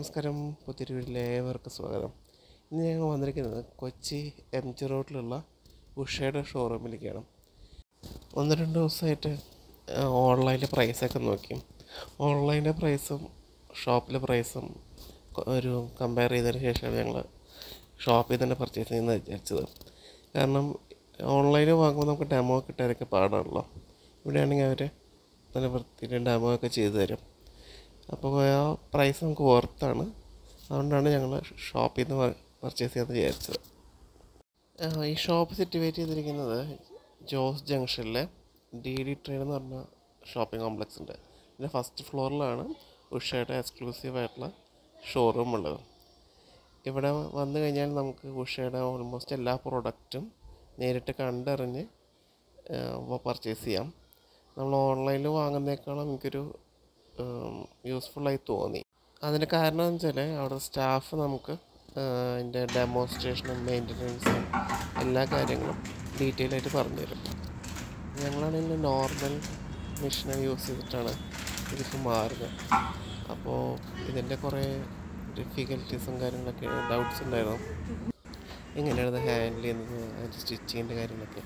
നമസ്കാരം, പുതിയൊരു വീട്ടിലെ ഏവർക്കും സ്വാഗതം. ഇന്ന് ഞങ്ങൾ വന്നിരിക്കുന്നത് കൊച്ചി MG റോഡിലുള്ള ഉഷയുടെ ഷോറൂമിലേക്കാണ്. 1-2 ദിവസമായിട്ട് ഓൺലൈനിലെ പ്രൈസൊക്കെ നോക്കി. ഓൺലൈനിലെ പ്രൈസും ഷോപ്പിലെ പ്രൈസും ഒരു കമ്പയർ ചെയ്തതിന് ശേഷമാണ് ഞങ്ങൾ ഷോപ്പിൽ തന്നെ പർച്ചേസ് ചെയ്യുന്നത് വിചാരിച്ചത്. കാരണം ഓൺലൈനിൽ വാങ്ങുമ്പോൾ നമുക്ക് ഡെമോ കിട്ടാനൊക്കെ പാടാണല്ലോ. ഇവിടെയാണെങ്കിൽ അവർ നല്ല വൃത്തിയിൽ ഡെമോ ഒക്കെ ചെയ്തു തരും. അപ്പോൾ ആ പ്രൈസ് നമുക്ക് വർത്താണ്. അതുകൊണ്ടാണ് ഞങ്ങൾ ഷോപ്പിൽ നിന്ന് പർച്ചേസ് ചെയ്യാമെന്ന് വിചാരിച്ചത്. ഈ ഷോപ്പ് സിറ്റുവേറ്റ് ചെയ്തിരിക്കുന്നത് ജോസ് ജംഗ്ഷനിലെ DD ട്രെയിൻ എന്ന് പറഞ്ഞ ഷോപ്പിംഗ് കോംപ്ലക്സ് ഉണ്ട്. ഇതിൻ്റെ ഫസ്റ്റ് ഫ്ലോറിലാണ് ഉഷയുടെ എക്സ്ക്ലൂസീവായിട്ടുള്ള ഷോറൂം ഉള്ളത്. ഇവിടെ വന്നു കഴിഞ്ഞാൽ നമുക്ക് ഉഷയുടെ ഓൾമോസ്റ്റ് എല്ലാ പ്രോഡക്റ്റും നേരിട്ട് കണ്ടറിഞ്ഞ് പർച്ചേസ് ചെയ്യാം. നമ്മൾ ഓൺലൈനിൽ വാങ്ങുന്നേക്കാളും എനിക്കൊരു യൂസ്ഫുള്ളായി തോന്നി. അതിന് കാരണം എന്ന് വെച്ചാൽ അവിടെ സ്റ്റാഫ് നമുക്ക് അതിൻ്റെ ഡെമോൺസ്ട്രേഷനും മെയിൻ്റനൻസും എല്ലാ കാര്യങ്ങളും ഡീറ്റെയിൽ ആയിട്ട് പറഞ്ഞു തരും. ഞങ്ങളാണെങ്കിൽ നോർമൽ മെഷീനെ യൂസ് ചെയ്തിട്ടാണ് ഇതിപ്പോൾ മാറുന്നത്. അപ്പോൾ ഇതിൻ്റെ കുറേ ഡിഫിക്കൽട്ടീസും കാര്യങ്ങളൊക്കെ ഡൗട്ട്സ് ഉണ്ടായിരുന്നു. എങ്ങനെയാണ് ഇത് ഹാൻഡിൽ ചെയ്യുന്നത്, അതിൻ്റെ സ്റ്റിച്ചിങ്ങിൻ്റെ കാര്യങ്ങളൊക്കെ.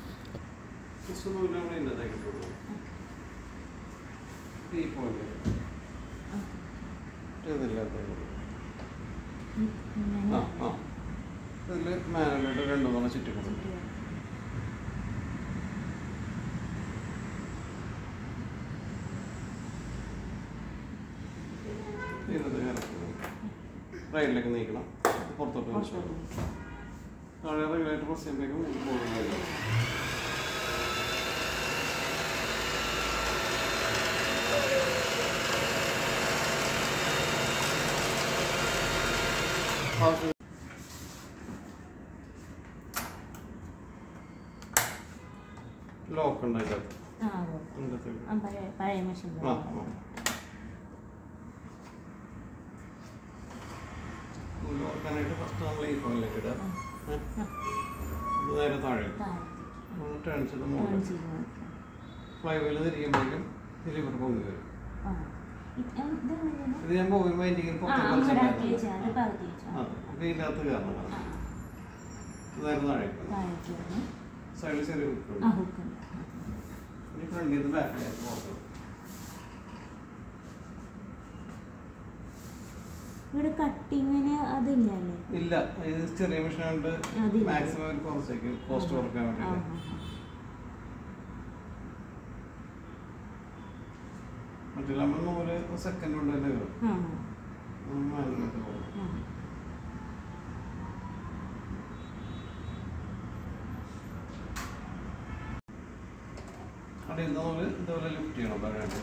ഇതിൽ മാനുവലായിട്ട് 2-3 ചുറ്റിക്കും. റൈലിലേക്ക് നീക്കണം, പുറത്തോട്ട് താഴെ റെഗുലേറ്റർ പ്രസ് ചെയ്യുമ്പോഴേക്കും പോകുന്നത്. ലോക്ക് ഉണ്ടായിട്ട് ലോക്കാനായിട്ട് ഫസ്റ്റ് നമ്മൾ ഈ ഫോണിലേക്ക് ഇടുക. നേരെ താഴെ ടേൺ ചെയ്ത് മുകളിൽ ഫ്ലൈ വീല് തിരിക്കുമ്പോഴേക്കും ലിവർ പൊങ്ങി വരും. ഇത് ഞാൻ ബോബിൻ വൈൻഡിങ്ങിൽ ഇതിനകത്ത് കയറണം. നേരെ താഴെ സൈഡിൽ ചെറിയ ഹുക്ക് ഇനി ഫ്രണ്ടിൽ നിന്ന് ബാക്കിലേക്ക് പോകാം. ഇല്ല, ഇത് ചെറിയ മെഷീൻ കൊണ്ട് മാക്സിമം കുറച്ചേക്ക് കോസ്റ്റ് കുറക്കാൻ വേണ്ടിയിട്ട്. മറ്റേ നമ്മൾ 1 സെക്കൻഡ് കൊണ്ട് തന്നെ കയറും. അവിടെ ഇതുപോലെ ലിഫ്റ്റ് ചെയ്യണം.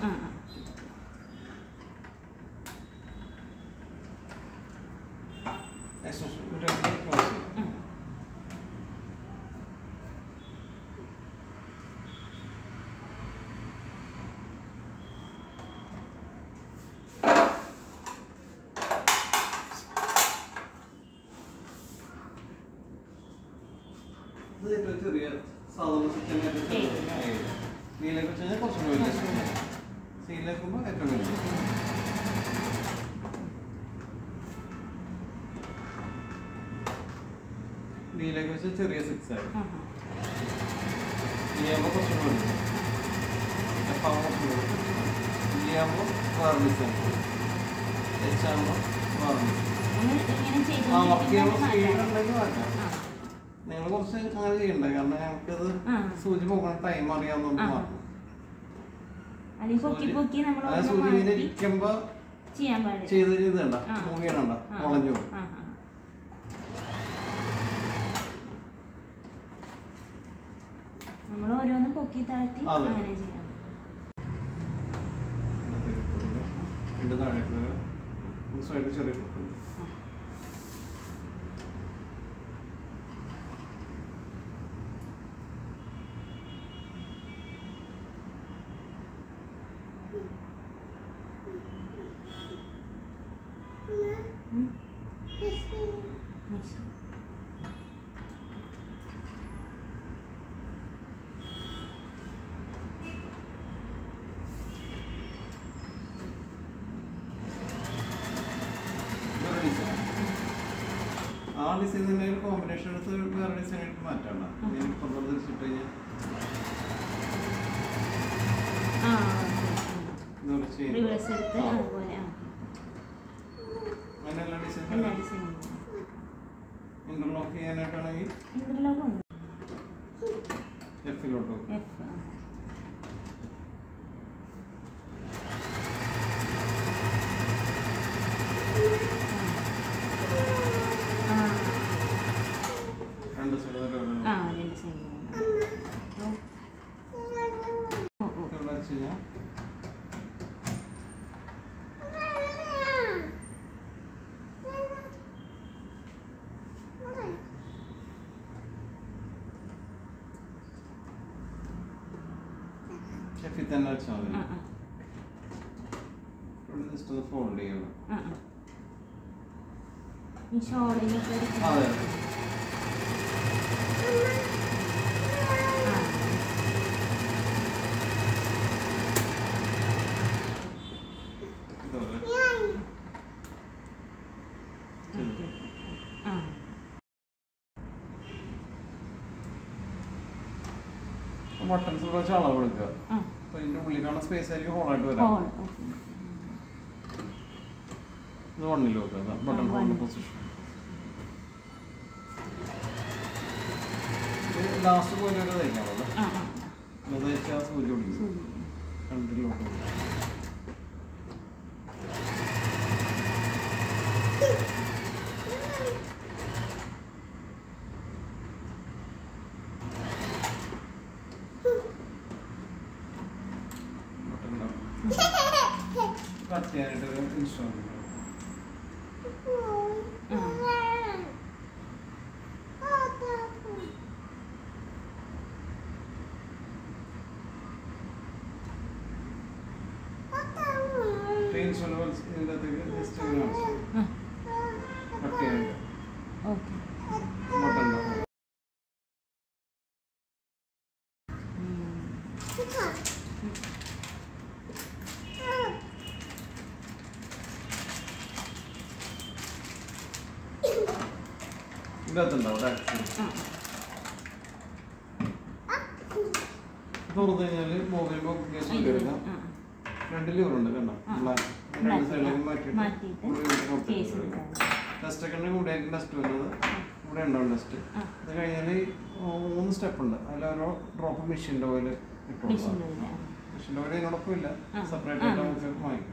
ചെറിയ സാധാരണ നീലേക്ക് വെച്ച് കഴിഞ്ഞാൽ കുറച്ചും കൂടി വലിയ സീലേക്കുമ്പോൾ ഏറ്റവും വലിയ നീലേക്ക് വെച്ച് ചെറിയ 6 ആയി നീയാകുമ്പോൾ കുറച്ചും കൂടി എഫാകുമ്പോൾ കുറച്ചും കൂടി നീയാകുമ്പോൾ വേറെ ഡിസൈൻ എച്ചാകുമ്പോൾ വേറെ വർക്ക് ചെയ്യുമ്പോൾ സ്പീഡ് ഉണ്ടെങ്കിൽ മാറ്റാം. നിങ്ങൾ കുറച്ച് അങ്ങനെ ചെയ്യണ്ടേ, കാരണം ഞങ്ങൾക്കത് സൂചി പോകണ ടൈം അറിയാവുന്ന മാത്രം. സൂചി ഇങ്ങനെ ഇരിക്കുമ്പോ ചെയ്ത് ചെയ്തണ്ട മൂവിയണണ്ട മുളഞ്ഞു പോകും. താഴെ ചെറിയ ഡിസൈൻ തന്നെ ഒരു കോമ്പിനേഷൻ എടുത്ത് വേറെ ഡിസൈൻ ആയിട്ട് മാറ്റണ്ട. ഇപ്പുറത്തോട്ട് തിരിച്ചിട്ട് കഴിഞ്ഞാൽ അങ്ങനെ എല്ലാ ഡിസൈൻ ഇന്റർലോക്ക് ചെയ്യാനായിട്ടാണെങ്കിൽ എഫിലോട്ട് തന്നെ വെച്ചാൽ മതി. ജസ്റ്റ് ഒന്ന് ഫോൾഡ് ചെയ്യണം. അതെ ബട്ടൺസ് വെച്ച് അളവ് എടുക്കുക. അപ്പൊ ഇതിന്റെ ഉള്ളിലാണ് സ്പേസ് ആയിരിക്കും ഹോളായിട്ട് വരാം. ഇത് വണ്ണിൽ വെക്കുക. ബട്ടൺ ഹോളിന്റെ പൊസിഷൻ ലാസ്റ്റ് പോലെ ഒരു തയ്ക്കാണല്ലോ. അത് തയ്ച്ചാൽ സൂര്യ പിടിക്കും. രണ്ടിലോട്ട് കട്ട് ചെയ്യാനായിട്ടൊരു ഇൻസ്ട്രുമെന്റ് ഇതിൻ്റെ അകത്തേക്ക് ജസ്റ്റ് കട്ട് ചെയ്യാനായിട്ട് ബട്ടൺ ഇതിനകത്തുണ്ടാവും തുറന്നു കഴിഞ്ഞാൽ മൊബൈൽ കേസ് എടുക്കാം. 2 ലിവറുണ്ട് കണ്ടോ, രണ്ട് സൈഡിലേക്ക് മാറ്റിയിട്ട് ടെസ്റ്റ് ഒക്കെ ഉണ്ടെങ്കിൽ ഇവിടെ ആയിരിക്കും ടെസ്റ്റ് വരുന്നത്. ഇവിടെ ഉണ്ടാവും ടെസ്റ്റ്. അത് കഴിഞ്ഞാൽ 3 സ്റ്റെപ്പ് ഉണ്ട്. അതിലോരോ ഡ്രോപ്പ് മെഷീൻ്റെ ഓയിൽ ഇട്ടു കൊടുക്കാം. മെഷീൻ്റെ ഓയിൽ ഇതിനോടൊപ്പം ഇല്ല, സെപ്പറേറ്റ് ആയിട്ട് നമുക്ക് വാങ്ങിക്കും.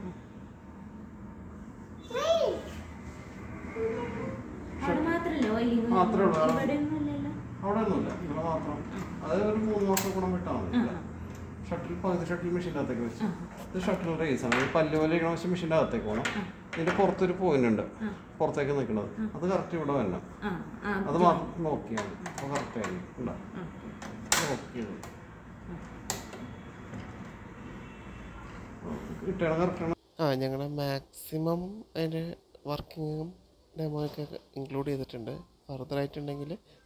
മാത്രമേ ഉള്ളൂ, അവിടെ ഒന്നുമില്ല. ഇവിടെ മാത്രം. അത് ഒരു 3 മാസം കൂടെ വിട്ടാൽ മതി. ഷട്ടിൽ പകുതി ഷട്ടിൽ മെഷീൻ്റെ അകത്തേക്ക് വെച്ച് ഇത് ഷട്ടിൽ റേസ് ആണ്. പല്ല് പോലെ ഇരിക്കണ പക്ഷേ മെഷീൻ്റെ അകത്തേക്ക് പോകണം. ഇതിൻ്റെ പുറത്തൊരു പോയിന്റ് ഉണ്ട് പുറത്തേക്ക് നിൽക്കുന്നത്. അത് കറക്റ്റ് ഇവിടെ വരണം. അത് നോക്കിയാണ് അപ്പോൾ കറക്റ്റ് ആയിരിക്കും. ഇല്ല ഓക്കെ കിട്ടണം കറക്റ്റാണ്. ഞങ്ങളുടെ മാക്സിമം അതിൻ്റെ വർക്കിങ്ങും ഡെമോ ഒക്കെ ഇൻക്ലൂഡ് ചെയ്തിട്ടുണ്ട്. ഫർദർ ആയിട്ടുണ്ടെങ്കിൽ